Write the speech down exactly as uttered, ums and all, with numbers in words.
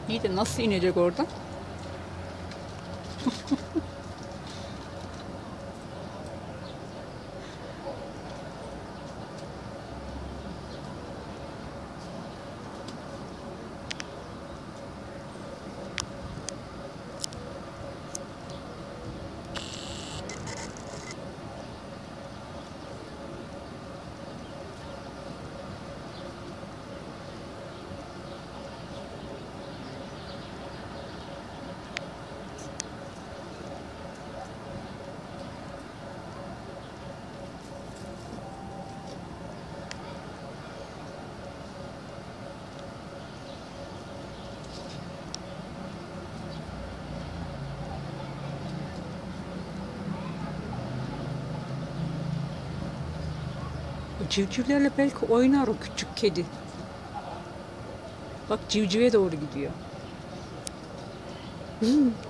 İyi de nasıl inecek oradan? O civcivlerle belki oynar o küçük kedi. Bak civcive doğru gidiyor.